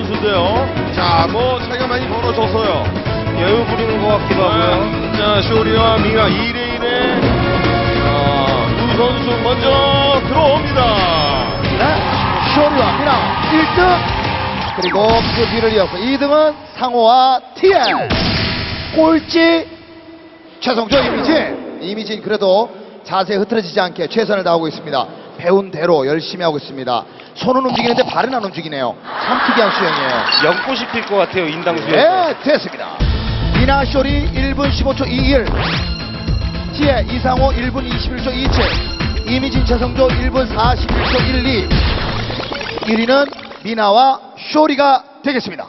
선수인데요. 자, 뭐 차이가 많이 벌어졌어요. 여유 부리는 것 같기도 하고요. 자, 쇼리와 미나 2레인에 두 선수 먼저 들어옵니다. 네, 쇼리와 미나 1등, 그리고 그 뒤를 이어서 2등은 상호와 TL. 꼴찌 최성조 이미진 그래도 자세 흐트러지지 않게 최선을 다하고 있습니다. 배운 대로 열심히 하고 있습니다. 손은 움직이는데 발은 안 움직이네요. 참 특이한 수영이에요. 연꽃이 필 것 같아요, 인당수에서. 네, 됐습니다. 미나 쇼리 1분 15초 21, 티에 이상호 1분 21초 27, 이미진 최성조 1분 41초 12. 1위는 미나와 쇼리가 되겠습니다.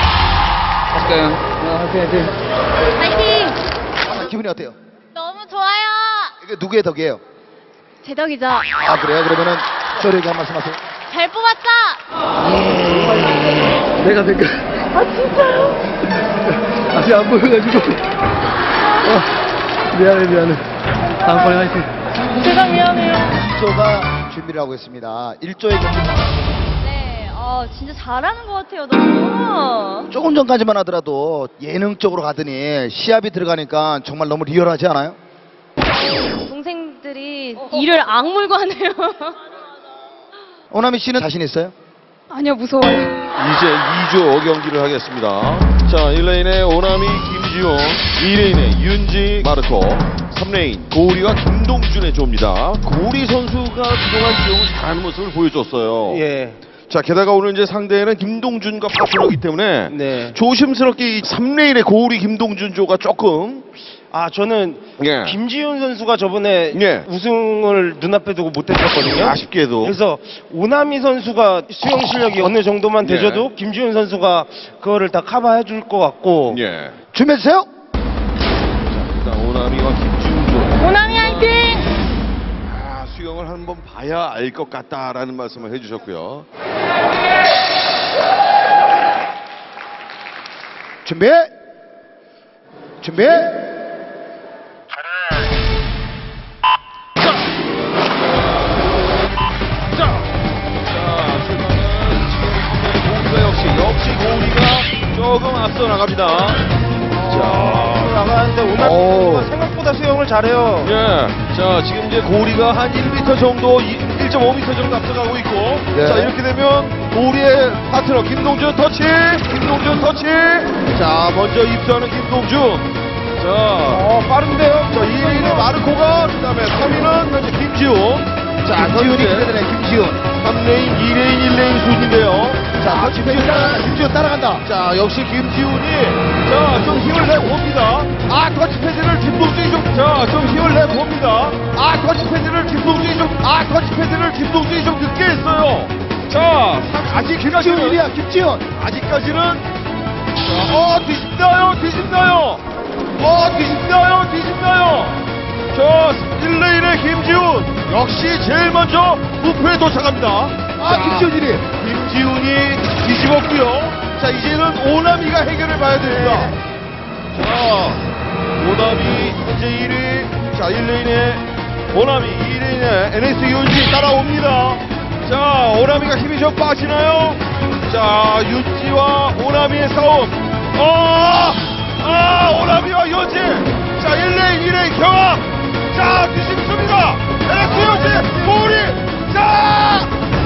파이팅! 기분이 어때요? 너무 좋아요. 이게 누구의 덕이에요? 제 덕이죠. 아, 그래요? 그러면은 쇼리에게 한 말씀 하세요. 잘 뽑았죠? 내가 된 거. 아, 진짜요? 아직 안 보여가지고. 미안해. 다음번에 화이팅. 제가 미안해요. 1조가 준비를 하고 있습니다. 1조의 경기. 네, 진짜 잘하는 것 같아요, 너무. 조금 전까지만 하더라도 예능적으로 가더니 시합이 들어가니까 정말 너무 리얼하지 않아요? 동생들이 이를 악물고 하네요. 오나미 씨는 자신 있어요? 아니요, 무서워요. 이제 2조 경기를 하겠습니다. 자, 1레인의 오나미, 김지용, 2레인의 윤지, 마르코, 3레인 고우리와 김동준의 조입니다. 고우리 선수가 그동안 지용을 잘하는 모습을 보여줬어요. 예. 자, 게다가 오늘 이제 상대는 김동준과 파트너이기 때문에 네. 조심스럽게 이 3레인의 고우리 김동준 조가 조금 저는 예. 김지훈 선수가 저번에 예. 우승을 눈앞에 두고 못했었거든요. 아쉽게도 그래서 오나미 선수가 수영 실력이 어느 정도만 되져도 김지훈 선수가 그거를 다 커버해 줄 것 같고. 예. 준비해주세요. 일단 오나미와 김지훈 조. 오나미 화이팅! 수영을 한번 봐야 알 것 같다라는 말씀을 해주셨고요. 준비. 역시 고우리가 조금 앞서 나갑니다. 나가는데 오나미 선수가 생각보다 수영을 잘해요. 예. 자, 지금 이제 고우리가 한 1m 정도, 1.5m 정도 앞서가고 있고. 네. 자, 이렇게 되면 고우리의 파트너 김동준 터치. 자, 먼저 입수하는 김동준. 자, 빠른데요? 자, 2위는 마르코가, 그 다음에 3위는 현재 김지훈. 자, 김지훈이 현재 그래도 김지훈. 3레인, 2레인, 1레인 순인데요. 자, 김지훈 따라간다. 자, 역시 김지훈이, 자, 좀 힘을 내봅니다. 터치패드를 김동준이 좀 힘을 내봅니다. 터치패드를 좀 늦게 했어요. 자, 아직까지는, 김지훈. 아직까지는, 뒤집나요. 자, 1레인의 김지훈. 역시 제일 먼저 목표에 도착합니다. 김지훈이 뒤집었고요. 자, 이제는 오나미가 해결을 봐야 됩니다. 자, 오나미 현재 1위. 자, 1레인의 오나미, 2레인의 NS 윤지 따라옵니다. 자, 오나미가 힘이 좀 빠지나요? 자, 윤지와 오나미의 싸움. 오나미와 윤지. 자, 1레인, 2레인 경합. 자, 뒤집습니다. NS 윤지, 고우리. 자,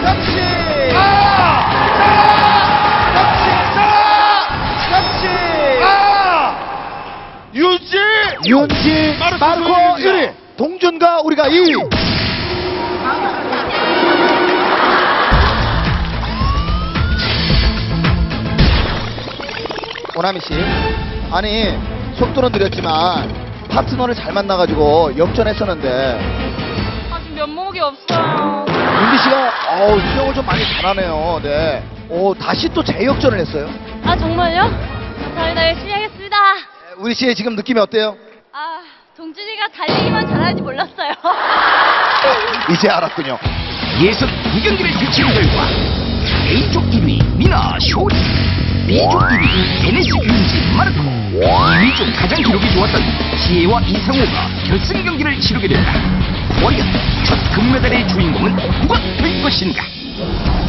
윤지, 마르코 1위, 동준과 우리가 2위. 오나미 씨, 아니 속도는 느렸지만 파트너를 잘 만나가지고 역전했었는데 지금 면목이 없어요. 윤지 씨가 수영을 좀 많이 잘하네요. 네. 다시 또 재역전을 했어요. 정말요? 감사합니다. 열심히 하겠습니다. 우리 씨의 지금 느낌이 어때요? 동준이가 달리기만 잘하는지 몰랐어요. 이제 알았군요. 예선 2경기를 펼친 결과 A조 1위 미나 쇼리, B조 1위 NS 윤지 마르코, 2조 가장 기록이 좋았던 지혜와 이상호가 결승 경기를 치르게 된다. 과연 첫 금메달의 주인공은 누가 될 것인가?